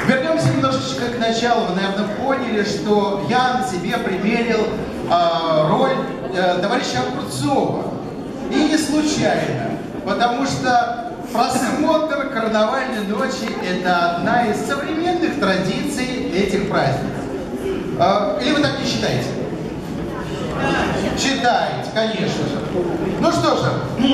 Вернемся немножечко к началу. Вы, наверное, поняли, что я на себе примерил роль товарища Огурцова. И не случайно, потому что просмотр карнавальной ночи – это одна из современных традиций этих праздников. Или вы так не считаете? Считаете, конечно же. Ну что же,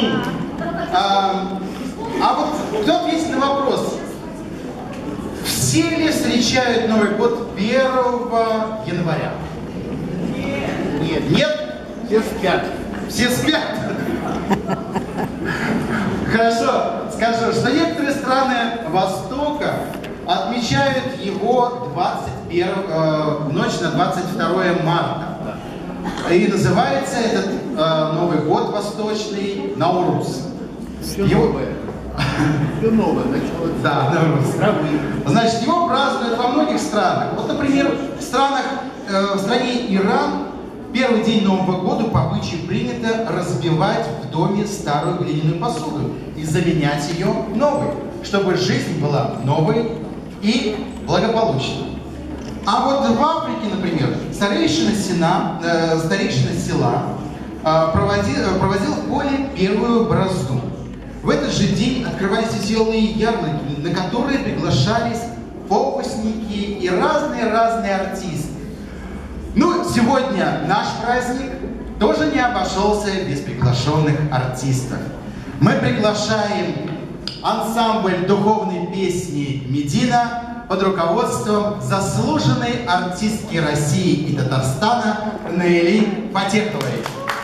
вот кто ответит на вопрос? Все ли встречают Новый год 1 января? Нет. Нет? Все спят. Все спят? Хорошо, скажу, что некоторые страны Востока отмечают его в ночь на 22 марта. И называется этот Новый год восточный Наурус. Все новое. Все новое началось. Да, Наурус. Значит, его празднуют во многих странах. Вот, например, в стране Иран первый день Нового года по обычаю принято разбивать в доме старую глиняную посуду и заменять ее новой, чтобы жизнь была новой и благополучной. А вот в Африке, например, старейшина села проводил в поле первую борозду. В этот же день открывались веселые яблоки, на которые приглашались фокусники и разные артисты. Ну, сегодня наш праздник тоже не обошелся без приглашенных артистов. Мы приглашаем ансамбль духовной песни «Медина» под руководством заслуженной артистки России и Татарстана Наили Фатеховой.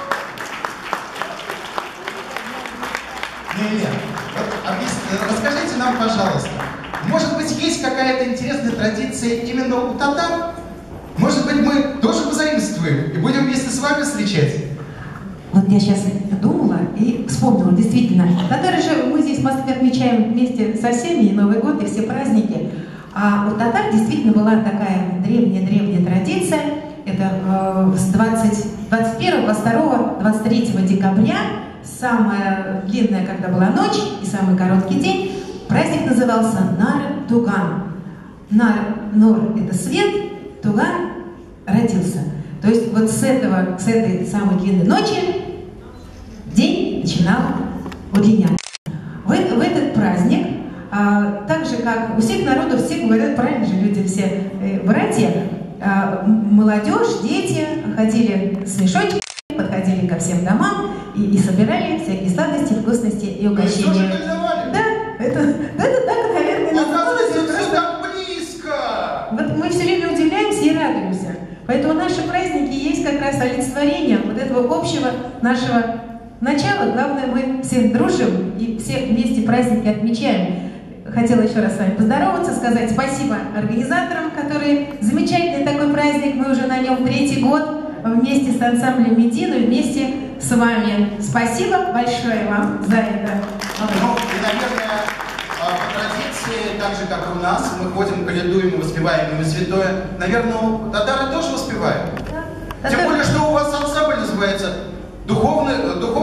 Наиля, расскажите нам, пожалуйста, может быть, есть какая-то интересная традиция именно у татар? Может быть, мы тоже позаимствуем и будем вместе с вами встречать? Вот я сейчас думала и вспомнила, действительно, татары же мы здесь в Москве отмечаем вместе со всеми и Новый год, и все праздники. А у татар действительно была такая древняя традиция. Это с 21, 22, 23 декабря, самая длинная, когда была ночь, и самый короткий день, праздник назывался Нар-Туган. Нор – это свет, Туган – родился. То есть вот с этой самой длинной ночи день начинал удлиняться. В этот праздник, так же как у всех народов, все говорят, правильно же люди, все братья, молодежь, дети ходили с мешочками, подходили ко всем домам и собирали всякие сладости, вкусности и угощения. Да, это так, наверное, называлось. Это все так близко! Вот мы все время удивляемся и радуемся. Поэтому наши праздники есть как раз олицетворение вот этого общего нашего начала. Главное, мы все дружим и все вместе праздники отмечаем. Хотела еще раз с вами поздороваться, сказать спасибо организаторам, которые замечательный такой праздник. Мы уже на нем 3-й год вместе с ансамблем «Медина», вместе с вами. Спасибо большое вам за это. Ну, и, наверное, по традиции, так же, как и у нас, мы ходим, калядуем и воспеваем имя святое. Наверное, татары тоже воспевают? Да. Тем более, что у вас ансамбль называется духовной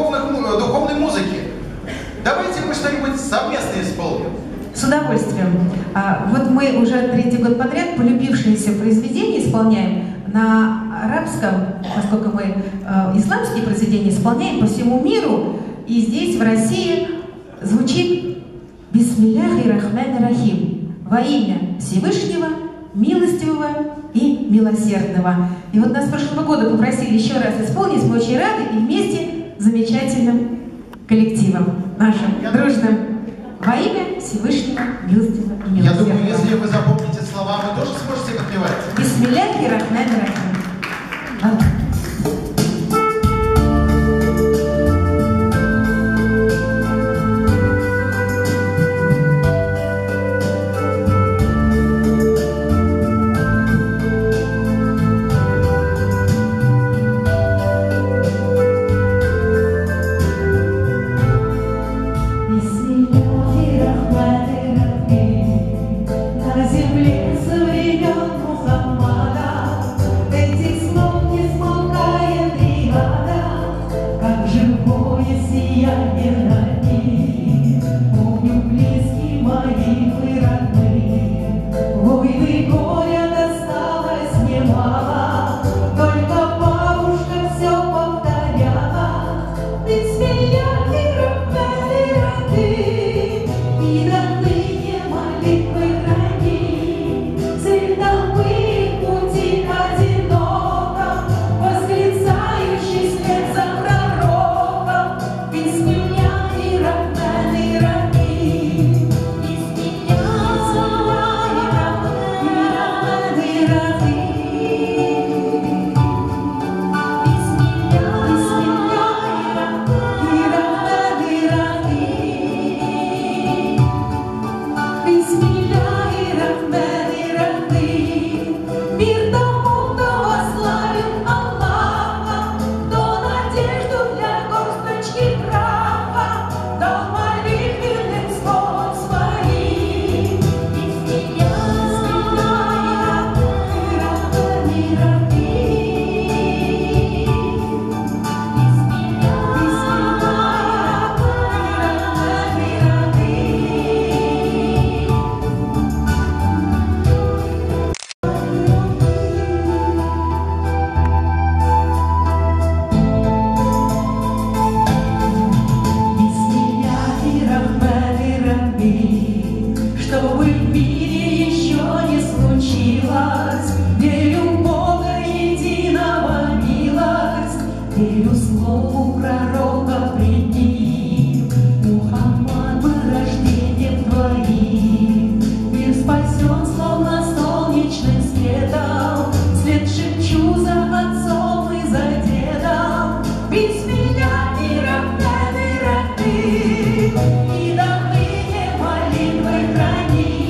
музыки. Давайте мы что-нибудь совместно исполним. С удовольствием. Вот мы уже 3-й год подряд полюбившиеся произведения исполняем на арабском, поскольку мы исламские произведения исполняем по всему миру. И здесь, в России, звучит «Бисмилляхи рахмани рахим» во имя Всевышнего, милостивого и милосердного. И вот нас с прошлого года попросили еще раз исполнить, мы очень рады, и вместе с замечательным коллективом нашим, дружным. Во имя Всевышнего, милостивого и милосердного. Я думаю, если вы запомните слова, вы тоже сможете подпевать. Бисмилляхи рахмани рахим. Земле со времен Мухаммада этих слов не смог они